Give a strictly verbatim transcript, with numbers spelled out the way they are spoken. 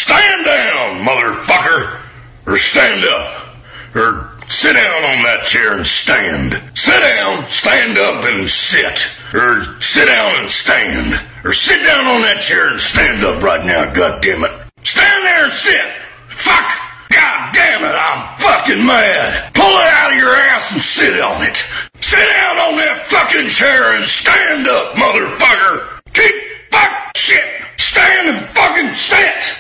stand down, motherfucker! Or stand up. Or sit down on that chair and stand. Sit down, stand up and sit. Or sit down and stand. Or sit down on that chair and stand up right now, goddammit. Stand there and sit! Fuck! God damn it, I'm fucking mad! Pull it out of your ass and sit on it! Sit down on that fucking chair and stand up, motherfucker! Keep fuck shit! Stand and fucking sit!